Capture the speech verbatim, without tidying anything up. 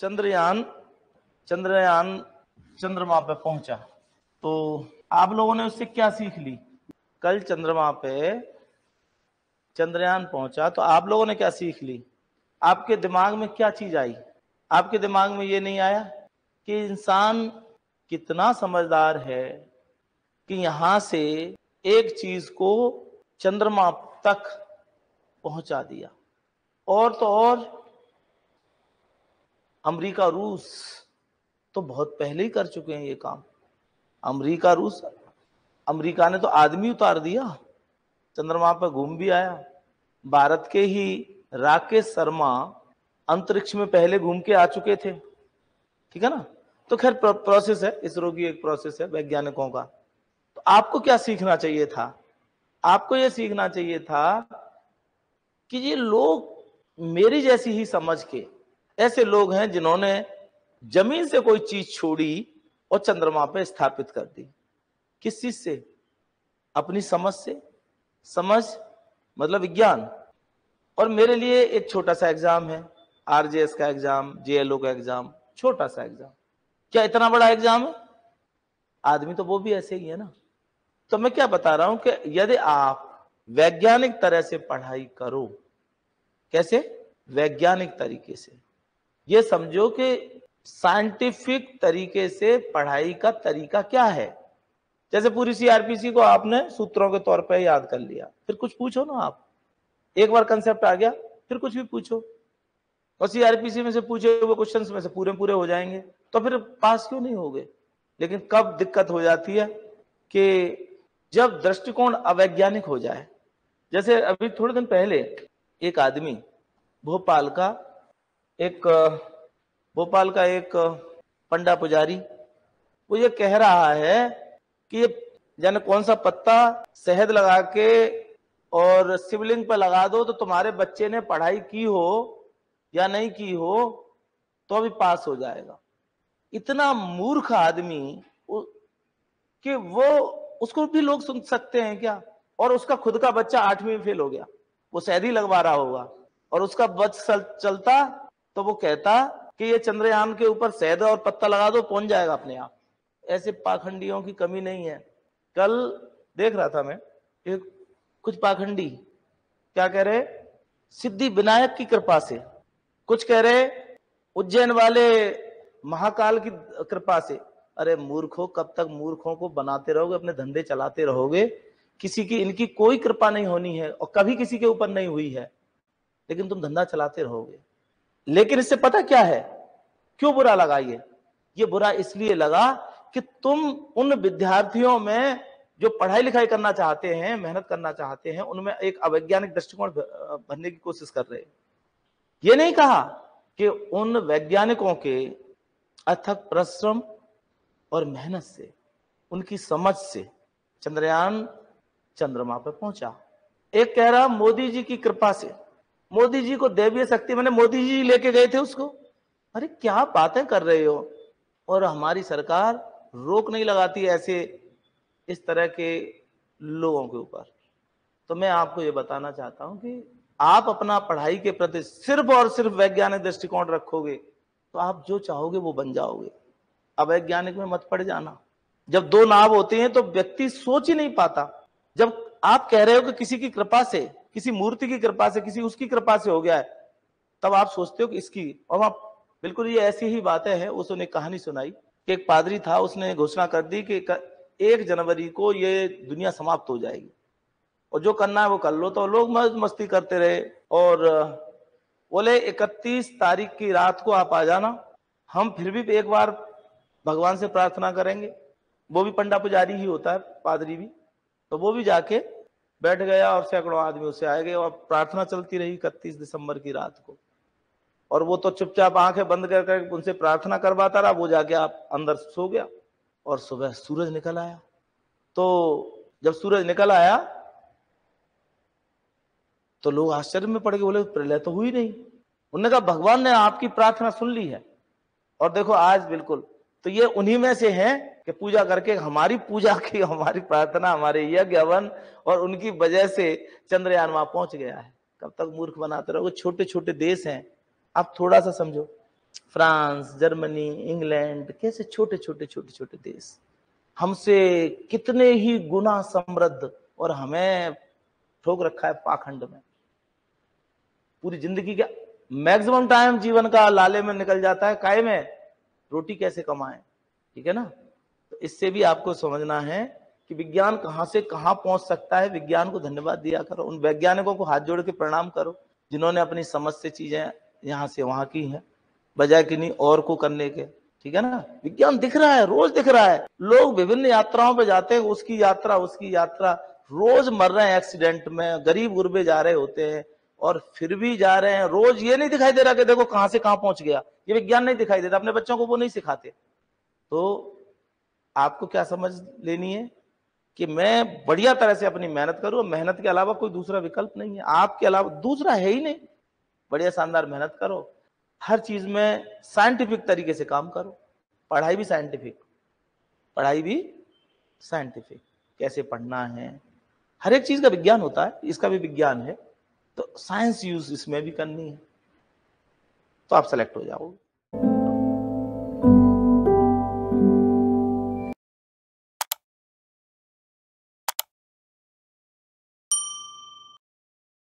चंद्रयान चंद्रयान चंद्रमा पे पहुंचा, तो आप लोगों ने उससे क्या सीख ली? कल चंद्रमा पे चंद्रयान पहुंचा तो आप लोगों ने क्या सीख ली? आपके दिमाग में क्या चीज आई? आपके दिमाग में ये नहीं आया कि इंसान कितना समझदार है कि यहां से एक चीज को चंद्रमा तक पहुंचा दिया। और तो और अमेरिका रूस तो बहुत पहले ही कर चुके हैं ये काम। अमेरिका रूस अमेरिका ने तो आदमी उतार दिया, चंद्रमा पर घूम भी आया। भारत के ही राकेश शर्मा अंतरिक्ष में पहले घूम के आ चुके थे, ठीक है ना। तो खैर प्रोसेस है, इसरो की एक प्रोसेस है वैज्ञानिकों का। तो आपको क्या सीखना चाहिए था? आपको यह सीखना चाहिए था कि ये लोग मेरी जैसी ही समझ के, ऐसे लोग हैं जिन्होंने जमीन से कोई चीज छोड़ी और चंद्रमा पे स्थापित कर दी। किस चीज से? अपनी समझ से। समझ मतलब विज्ञान। और मेरे लिए एक छोटा सा एग्जाम है, आरजेएस का एग्जाम, जेएलओ का एग्जाम, छोटा सा एग्जाम। क्या इतना बड़ा एग्जाम है? आदमी तो वो भी ऐसे ही है ना। तो मैं क्या बता रहा हूं कि यदि आप वैज्ञानिक तरह से पढ़ाई करो, कैसे? वैज्ञानिक तरीके से। ये समझो कि साइंटिफिक तरीके से पढ़ाई का तरीका क्या है। जैसे पूरी सीआरपीसी को आपने सूत्रों के तौर पर याद कर लिया, फिर कुछ पूछो ना आप, एक बार कंसेप्ट आ गया फिर कुछ भी पूछो, और सीआरपीसी में से पूछे हुए क्वेश्चंस में से पूरे पूरे हो जाएंगे, तो फिर पास क्यों नहीं होगे? लेकिन कब दिक्कत हो जाती है कि जब दृष्टिकोण अवैज्ञानिक हो जाए। जैसे अभी थोड़े दिन पहले एक आदमी भोपाल का एक भोपाल का एक पंडा पुजारी, वो ये कह रहा है कि ये जाने कौन सा पत्ता शहद लगा के और शिवलिंग पर लगा दो तो तुम्हारे बच्चे ने पढ़ाई की हो या नहीं की हो तो भी पास हो जाएगा। इतना मूर्ख आदमी कि वो, उसको भी लोग सुन सकते हैं क्या? और उसका खुद का बच्चा आठवीं में फेल हो गया, वो शहद ही लगवा रहा होगा, और उसका बच चलता तो वो कहता कि ये चंद्रयान के ऊपर शहद और पत्ता लगा दो, पहुंच जाएगा अपने आप। ऐसे पाखंडियों की कमी नहीं है। कल देख रहा था मैं, एक कुछ पाखंडी क्या कह रहे, सिद्धि विनायक की कृपा से, कुछ कह रहे उज्जैन वाले महाकाल की कृपा से। अरे मूर्खों, कब तक मूर्खों को बनाते रहोगे, अपने धंधे चलाते रहोगे? किसी की, इनकी कोई कृपा नहीं होनी है और कभी किसी के ऊपर नहीं हुई है, लेकिन तुम धंधा चलाते रहोगे। लेकिन इससे पता क्या है क्यों बुरा लगा? ये ये बुरा इसलिए लगा कि तुम उन विद्यार्थियों में जो पढ़ाई लिखाई करना चाहते हैं, मेहनत करना चाहते हैं, उनमें एक अवैज्ञानिक दृष्टिकोण भरने की कोशिश कर रहे हैं। ये नहीं कहा कि उन वैज्ञानिकों के अथक परिश्रम और मेहनत से, उनकी समझ से चंद्रयान चंद्रमा पर पहुंचा। एक कह रहा मोदी जी की कृपा से, मोदी जी को दैवीय शक्ति, मैंने मोदी जी लेके गए थे उसको। अरे क्या बातें कर रहे हो? और हमारी सरकार रोक नहीं लगाती ऐसे इस तरह के लोगों के ऊपर। तो मैं आपको ये बताना चाहता हूं कि आप अपना पढ़ाई के प्रति सिर्फ और सिर्फ वैज्ञानिक दृष्टिकोण रखोगे तो आप जो चाहोगे वो बन जाओगे। अवैज्ञानिक में मत पड़ जाना। जब दो नाव होते हैं तो व्यक्ति सोच ही नहीं पाता। जब आप कह रहे हो कि किसी की कृपा से, किसी मूर्ति की कृपा से, किसी उसकी कृपा से हो गया है, तब आप सोचते हो कि इसकी, और आप बिल्कुल ये ऐसी ही बातें हैं। उसने कहानी सुनाई कि एक पादरी था, उसने घोषणा कर दी कि एक जनवरी को ये दुनिया समाप्त हो जाएगी और जो करना है वो कर लो। तो लोग मौज मस्ती करते रहे और बोले इकतीस तारीख की रात को आप आ जाना, हम फिर भी एक बार भगवान से प्रार्थना करेंगे। वो भी पंडा पुजारी ही होता है, पादरी भी। तो वो भी जाके बैठ गया और सैकड़ों आदमी उससे आए गए और प्रार्थना चलती रही इकतीस दिसंबर की रात को। और वो तो चुपचाप आंखें बंद करके उनसे प्रार्थना करवाता रहा, वो जाके आप अंदर सो गया। और सुबह सूरज निकल आया। तो जब सूरज निकल आया तो लोग आश्चर्य में पड़ गए, बोले प्रलय तो हुई नहीं। उन्होंने कहा भगवान ने आपकी प्रार्थना सुन ली है। और देखो आज बिल्कुल, तो ये उन्हीं में से हैं कि पूजा करके हमारी पूजा की, हमारी प्रार्थना, हमारे यज्ञ हवन और उनकी वजह से चंद्रयान वहां पहुंच गया है। कब तक मूर्ख बनाते रहोगे? छोटे छोटे देश हैं, आप थोड़ा सा समझो। फ्रांस, जर्मनी, इंग्लैंड, कैसे छोटे छोटे छोटे छोटे देश हमसे कितने ही गुना समृद्ध, और हमें ठोक रखा है पाखंड में। पूरी जिंदगी का मैक्सिमम टाइम जीवन का लाले में निकल जाता है, काय में, रोटी कैसे कमाएं। ठीक है ना। तो इससे भी आपको समझना है कि विज्ञान कहां से कहां पहुंच सकता है। विज्ञान को धन्यवाद दिया करो, उन वैज्ञानिकों को हाथ जोड़ के प्रणाम करो जिन्होंने अपनी समझ से चीजें यहां से वहां की हैं, बजाय किन्हीं और को करने के। ठीक है ना। विज्ञान दिख रहा है, रोज दिख रहा है। लोग विभिन्न यात्राओं पे जाते हैं, उसकी यात्रा उसकी यात्रा, रोज मर रहे हैं एक्सीडेंट में, गरीब गुरबे जा रहे होते हैं, और फिर भी जा रहे हैं। रोज ये नहीं दिखाई दे रहा कि देखो कहां से कहां पहुंच गया, ये विज्ञान नहीं दिखाई देता। अपने बच्चों को वो नहीं सिखाते। तो आपको क्या समझ लेनी है कि मैं बढ़िया तरह से अपनी मेहनत करूं, मेहनत के अलावा कोई दूसरा विकल्प नहीं है, आपके अलावा दूसरा है ही नहीं। बढ़िया शानदार मेहनत करो, हर चीज में साइंटिफिक तरीके से काम करो। पढ़ाई भी साइंटिफिक, पढ़ाई भी साइंटिफिक, कैसे पढ़ना है, हर एक चीज का विज्ञान होता है, इसका भी विज्ञान है। तो साइंस यूज इसमें भी करनी है, तो आप सेलेक्ट हो जाओगे।